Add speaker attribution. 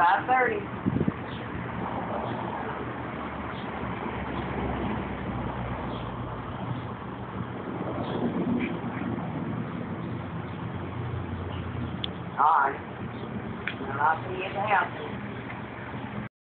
Speaker 1: 5:30. All right. Well, I'll see you at the house.